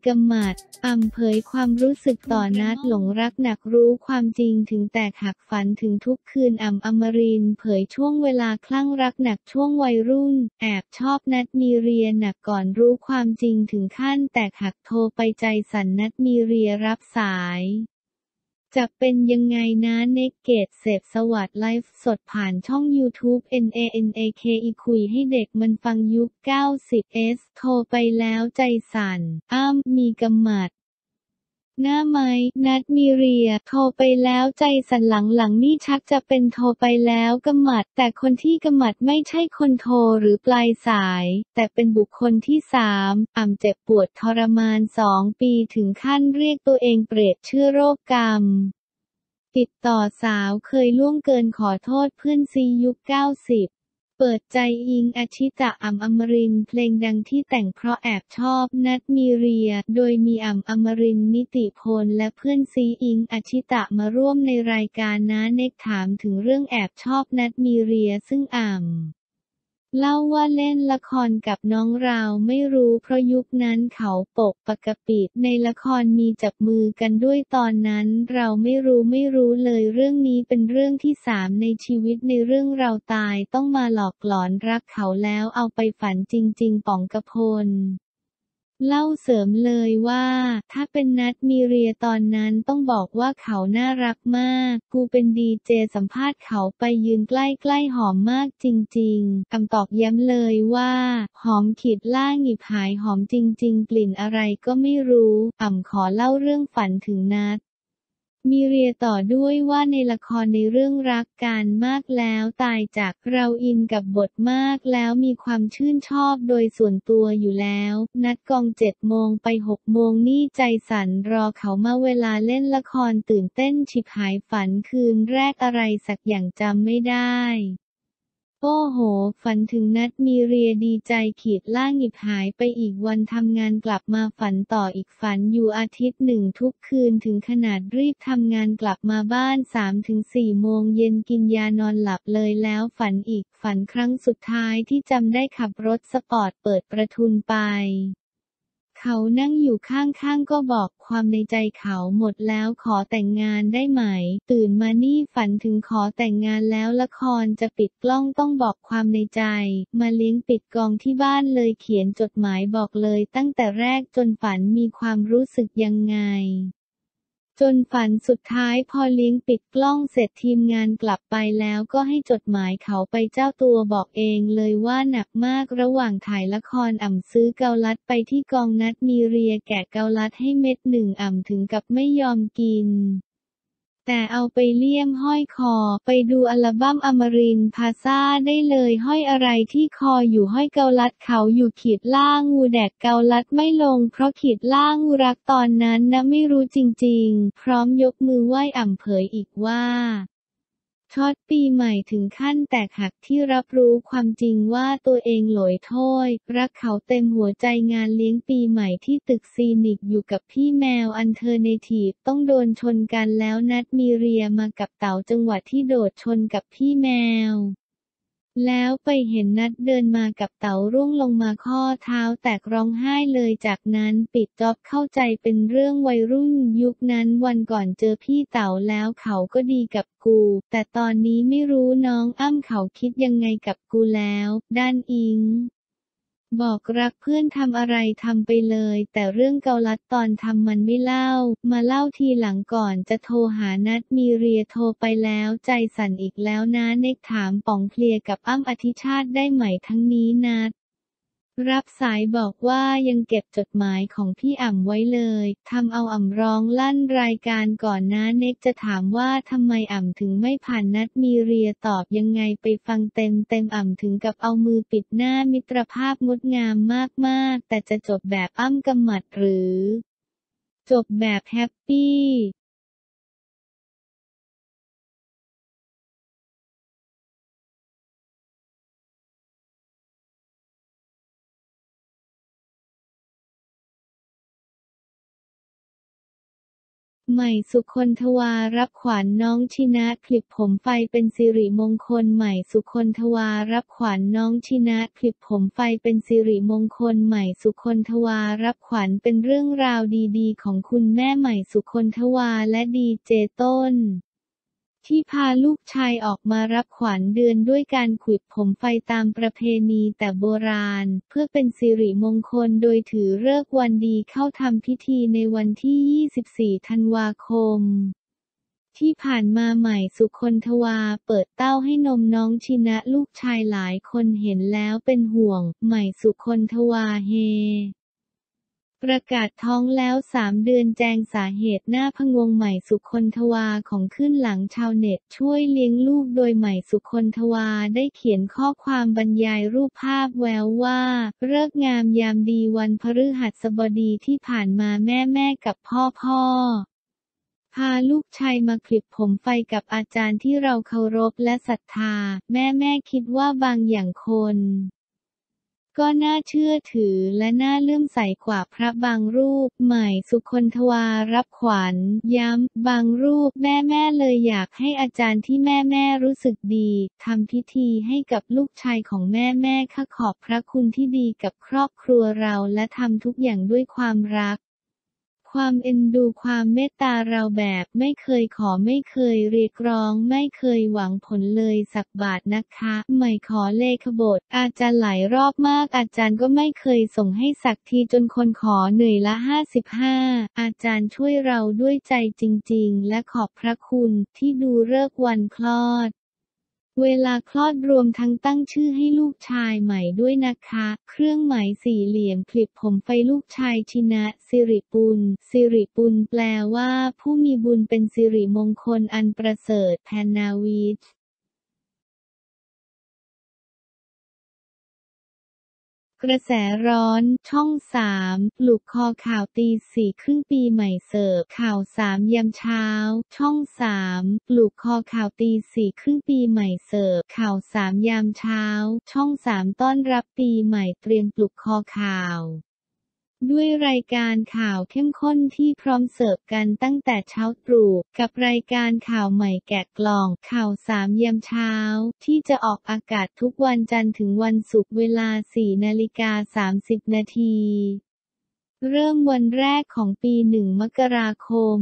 กำหมัดเผยความรู้สึกต่อนัดหลงรักหนักรู้ความจริงถึงแตกหักฝันถึงทุกคืนอมรินทร์เผยช่วงเวลาคลั่งรักหนักช่วงวัยรุ่นแอบชอบนัดมีเรียหนักก่อนรู้ความจริงถึงขั้นแตกหักโทรไปใจสั่นนัดมีเรียรับสายจะเป็นยังไงนะเนกเกตเสพสวัสดิ์ไลฟ์สดผ่านช่อง YouTube NANAK อีคุยให้เด็กมันฟังยุค 90s โทรไปแล้วใจสั่นมีกำหมัดหน้าไม้นัดมีเรียโทรไปแล้วใจสั่นหลังนี่ชักจะเป็นโทรไปแล้วกำหมัดแต่คนที่กำหมัดไม่ใช่คนโทรหรือปลายสายแต่เป็นบุคคลที่3เจ็บปวดทรมาน2 ปีถึงขั้นเรียกตัวเองเปรตเชื่อโรคกรรมติดต่อสาวเคยล่วงเกินขอโทษเพื่อนซียุค 90เปิดใจอิงอาชิตะอมรินทร์เพลงดังที่แต่งเพราะแอบชอบนัดมีเรียโดยมีอมรินทร์นิติพลและเพื่อนซีอิงอาชิตะมาร่วมในรายการน้าเน็กถามถึงเรื่องแอบชอบนัดมีเรียซึ่งเล่าว่าเล่นละครกับน้องราวไม่รู้เพราะยุคนั้นเขาปกปกปิดในละครมีจับมือกันด้วยตอนนั้นเราไม่รู้เลยเรื่องนี้เป็นเรื่องที่3ในชีวิตในเรื่องเราตายต้องมาหลอกหลอนรักเขาแล้วเอาไปฝันจริงๆป๋องกพลเล่าเสริมเลยว่าถ้าเป็นนัดมีเรียตอนนั้นต้องบอกว่าเขาน่ารักมากกูเป็นดีเจสัมภาษณ์เขาไปยืนใกล้ๆหอมมากจริงๆตอกย้ำเลยว่าหอมขีดล่าหงิบหายหอมจริงๆกลิ่นอะไรก็ไม่รู้ขอเล่าเรื่องฝันถึงนัดมีเรียต่อด้วยว่าในละครในเรื่องรักกันมากแล้วตายจากเราอินกับบทมากแล้วมีความชื่นชอบโดยส่วนตัวอยู่แล้วนัดกอง7 โมงไป6 โมงนี่ใจสั่นรอเขามาเวลาเล่นละครตื่นเต้นฉิบหายฝันคืนแรกอะไรสักอย่างจำไม่ได้โอ้โหฝันถึงนัดมีเรียดีใจขีดล่างหยิบหายไปอีกวันทำงานกลับมาฝันต่ออีกฝันอยู่อาทิตย์1ทุกคืนถึงขนาดรีบทำงานกลับมาบ้าน 3-4 โมงเย็นกินยานอนหลับเลยแล้วฝันอีกฝันครั้งสุดท้ายที่จำได้ขับรถสปอร์ตเปิดประทุนไปเขานั่งอยู่ข้างๆก็บอกความในใจเขาหมดแล้วขอแต่งงานได้ไหมตื่นมานี่ฝันถึงขอแต่งงานแล้วละครจะปิดกล้องต้องบอกความในใจมาเลี้ยงปิดกองที่บ้านเลยเขียนจดหมายบอกเลยตั้งแต่แรกจนฝันมีความรู้สึกยังไงจนฝันสุดท้ายพอเลี้ยงปิดกล้องเสร็จทีมงานกลับไปแล้วก็ให้จดหมายเขาไปเจ้าตัวบอกเองเลยว่าหนักมากระหว่างถ่ายละครซื้อเกาลัดไปที่กองนัดมีเรียแกะเกาลัดให้เม็ดหนึ่งถึงกับไม่ยอมกินแต่เอาไปเลี่ยมห้อยคอไปดูอัลบั้มอมรินทร์พาซ่าได้เลยห้อยอะไรที่คออยู่ห้อยเกาลัดเขาอยู่ขีดล่างงูแดกเกาลัดไม่ลงเพราะขีดล่างงูรักตอนนั้นนะไม่รู้จริงๆพร้อมยกมือไหว้เผยอีกว่าช็อตปีใหม่ถึงขั้นแตกหักที่รับรู้ความจริงว่าตัวเองหลอยโทษรักเขาเต็มหัวใจงานเลี้ยงปีใหม่ที่ตึกซีนิกอยู่กับพี่แมวอันเทอร์เนทีฟต้องโดนชนกันแล้วนัดมีเรียมากับเต๋าจังหวะที่โดดชนกับพี่แมวแล้วไปเห็นนัดเดินมากับเต๋าร่วงลงมาข้อเท้าแตกร้องไห้เลยจากนั้นปิดจ็อบเข้าใจเป็นเรื่องวัยรุ่นยุคนั้นวันก่อนเจอพี่เต๋าแล้วเขาก็ดีกับกูแต่ตอนนี้ไม่รู้น้องเขาคิดยังไงกับกูแล้วด้านอิงบอกรักเพื่อนทำอะไรทำไปเลยแต่เรื่องเกาลัดตอนทำมันไม่เล่ามาเล่าทีหลังก่อนจะโทรหานัดมีเรียโทรไปแล้วใจสั่นอีกแล้วนะเน็กถามป๋องเคลียร์กับอธิชาติได้ไหมทั้งนี้นัดรับสายบอกว่ายังเก็บจดหมายของพี่ไว้เลยทำเอาร้องลั่นรายการก่อนนะเน็กจะถามว่าทำไมถึงไม่ผ่านนัดมีเรียตอบยังไงไปฟังเต็มถึงกับเอามือปิดหน้ามิตรภาพงดงามมากๆแต่จะจบแบบกำหมัดหรือจบแบบแฮปปี้ใหม่สุคนทวารับขวัญน้องชินะคลิปผมไฟเป็นสิริมงคลใหม่สุคนทวารับขวัญน้องชินะคลิปผมไฟเป็นสิริมงคลใหม่สุคนทวารับขวัญเป็นเรื่องราวดีๆของคุณแม่ใหม่สุคนทวาและดีเจต้นที่พาลูกชายออกมารับขวัญเดือนด้วยการขวิดผมไฟตามประเพณีแต่โบราณเพื่อเป็นสิริมงคลโดยถือฤกษ์วันดีเข้าทำพิธีในวันที่ 24 ธันวาคมที่ผ่านมาใหม่สุคนทวาเปิดเต้าให้นมน้องชินะลูกชายหลายคนเห็นแล้วเป็นห่วงใหม่สุคนทวาเฮประกาศท้องแล้ว3 เดือนแจงสาเหตุหน้าพะงงใหม่สุคนทวาของขึ้นหลังชาวเน็ตช่วยเลี้ยงลูกโดยใหม่สุคนทวาได้เขียนข้อความบรรยายรูปภาพแววว่าฤกษ์งามยามดีวันพฤหัสบดีที่ผ่านมาแม่กับพ่อพาลูกชายมาคลิปผมไฟกับอาจารย์ที่เราเคารพและศรัทธาแม่คิดว่าบางอย่างคนก็น่าเชื่อถือและน่าเลื่อมใสกว่าพระบางรูปใหม่สุคนทวารับขวัญย้ำบางรูปแม่เลยอยากให้อาจารย์ที่แม่รู้สึกดีทำพิธีให้กับลูกชายของแม่ข้าขอบพระคุณที่ดีกับครอบครัวเราและทำทุกอย่างด้วยความรักความเอ็นดูความเมตตาเราแบบไม่เคยขอไม่เคยเรียกร้องไม่เคยหวังผลเลยสักบาทนะคะไม่ขอเลขบทอาจารย์หลายรอบมากอาจารย์ก็ไม่เคยส่งให้สักทีจนคนขอเหนื่อยละ55อาจารย์ช่วยเราด้วยใจจริงๆและขอบพระคุณที่ดูฤกษ์วันคลอดเวลาคลอดรวมทั้งตั้งชื่อให้ลูกชายใหม่ด้วยนะคะเครื่องหมายสี่เหลี่ยมคลิปผมไฟลูกชายชินะสิริปุณแปลว่าผู้มีบุญเป็นสิริมงคลอันประเสริฐแพนนาวิชกระแสร้อนช่อง3ปลุกคอข่าวตีสี่ครึ่งปีใหม่เสิร์ฟข่าว3ยามเช้าช่อง3ปลุกคอข่าวตีสี่ครึ่งปีใหม่เสิร์ฟข่าว3ยามเช้าช่อง3ต้อนรับปีใหม่เตรียมปลุกคอข่าวด้วยรายการข่าวเข้มข้นที่พร้อมเสิร์ฟกันตั้งแต่เช้าตรู่กับรายการข่าวใหม่แกะกล่องข่าว3ยามเช้าที่จะออกอากาศทุกวันจันทร์ถึงวันศุกร์เวลา 4:30 นาทีเริ่มวันแรกของปี1 มกราคม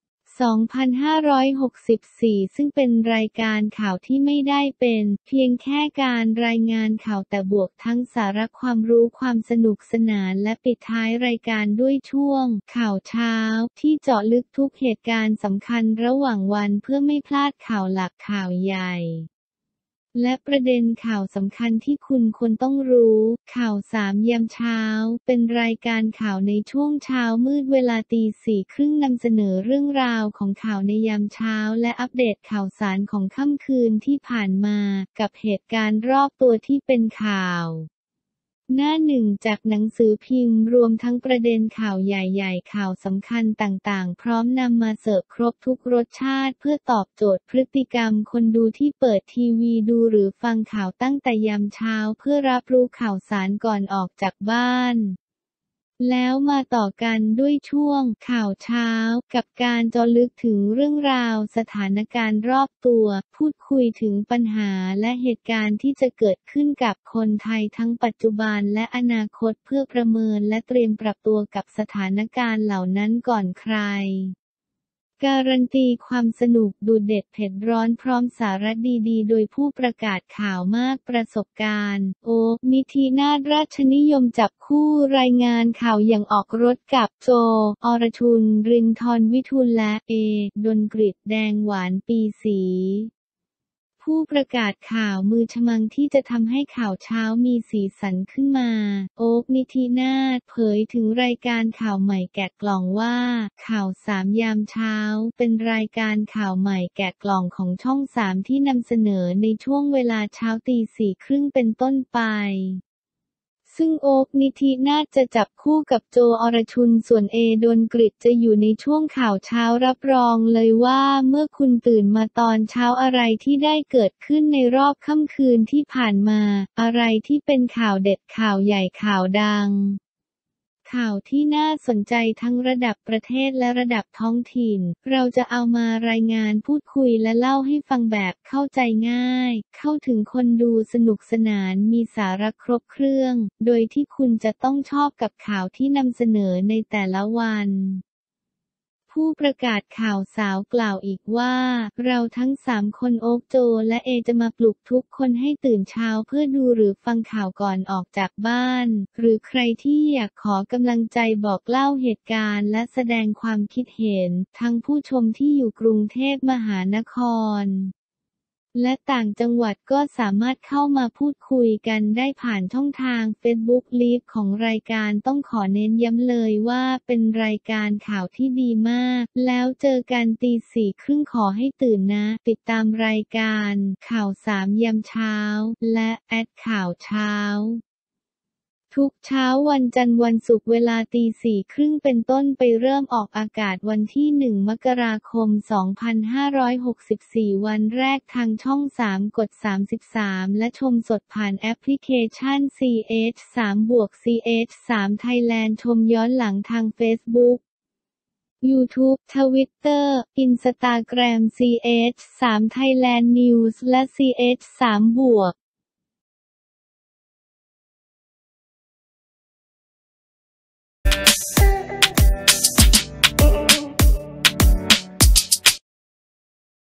2564ซึ่งเป็นรายการข่าวที่ไม่ได้เป็นเพียงแค่การรายงานข่าวแต่บวกทั้งสาระความรู้ความสนุกสนานและปิดท้ายรายการด้วยช่วงข่าวเช้าที่เจาะลึกทุกเหตุการณ์สำคัญระหว่างวันเพื่อไม่พลาดข่าวหลักข่าวใหญ่และประเด็นข่าวสำคัญที่คุณควรต้องรู้ข่าว3ยามเช้าเป็นรายการข่าวในช่วงเช้ามืดเวลาตีสี่ครึ่งนำเสนอเรื่องราวของข่าวในยามเช้าและอัปเดตข่าวสารของค่ำคืนที่ผ่านมากับเหตุการณ์รอบตัวที่เป็นข่าวหน้าหนึ่งจากหนังสือพิมพ์รวมทั้งประเด็นข่าวใหญ่ๆข่าวสำคัญต่างๆพร้อมนำมาเสิร์ฟครบทุกรสชาติเพื่อตอบโจทย์พฤติกรรมคนดูที่เปิดทีวีดูหรือฟังข่าวตั้งแต่ยามเช้าเพื่อรับรู้ข่าวสารก่อนออกจากบ้านแล้วมาต่อกันด้วยช่วงข่าวเช้ากับการเจาะลึกถึงเรื่องราวสถานการณ์รอบตัวพูดคุยถึงปัญหาและเหตุการณ์ที่จะเกิดขึ้นกับคนไทยทั้งปัจจุบันและอนาคตเพื่อประเมินและเตรียมปรับตัวกับสถานการณ์เหล่านั้นก่อนใครการันตีความสนุกดูเด็ดเผ็ดร้อนพร้อมสาระดีๆโดยผู้ประกาศข่าวมากประสบการณ์โอ๊ค นิธินาถราชนิยมจับคู่รายงานข่าวอย่างออกรถกับโจ อรชุน รินทร์วิทูลและดลกฤษแดงหวานปีศรีผู้ประกาศข่าวมือฉมังที่จะทำให้ข่าวเช้ามีสีสันขึ้นมาโอ๊ค นิธินาถเผยถึงรายการข่าวใหม่แกะกล่องว่าข่าว3ยามเช้าเป็นรายการข่าวใหม่แกะกล่องของช่อง3ที่นำเสนอในช่วงเวลาเช้าตีสี่ครึ่งเป็นต้นไปซึ่งโอ๊ค นิธินาถจะจับคู่กับโจ อรชุนส่วนดลกฤษจะอยู่ในช่วงข่าวเช้ารับรองเลยว่าเมื่อคุณตื่นมาตอนเช้าอะไรที่ได้เกิดขึ้นในรอบค่ำคืนที่ผ่านมาอะไรที่เป็นข่าวเด็ดข่าวใหญ่ข่าวดังข่าวที่น่าสนใจทั้งระดับประเทศและระดับท้องถิ่นเราจะเอามารายงานพูดคุยและเล่าให้ฟังแบบเข้าใจง่ายเข้าถึงคนดูสนุกสนานมีสาระครบเครื่องโดยที่คุณจะต้องชอบกับข่าวที่นำเสนอในแต่ละวันผู้ประกาศข่าวสาวกล่าวอีกว่าเราทั้ง3คนโอ๊คโจและเอจะมาปลุกทุกคนให้ตื่นเช้าเพื่อดูหรือฟังข่าวก่อนออกจากบ้านหรือใครที่อยากขอกำลังใจบอกเล่าเหตุการณ์และแสดงความคิดเห็นทั้งผู้ชมที่อยู่กรุงเทพมหานครและต่างจังหวัดก็สามารถเข้ามาพูดคุยกันได้ผ่านช่องทาง Facebook Live ของรายการต้องขอเน้นย้ำเลยว่าเป็นรายการข่าวที่ดีมากแล้วเจอกันตี 4:30ขอให้ตื่นนะติดตามรายการข่าว3ยามเช้าและข่าวเช้าทุกเช้าวันจันทร์วันศุกร์เวลาตี 4:30เป็นต้นไปเริ่มออกอากาศวันที่1มกราคม2564วันแรกทางช่อง3กด33และชมสดผ่านแอปพลิเคชัน CH3+CH3 Thailand ชมย้อนหลังทางเฟซบุ๊กYouTube Twitter Instagram CH3 Thailand News และ CH3+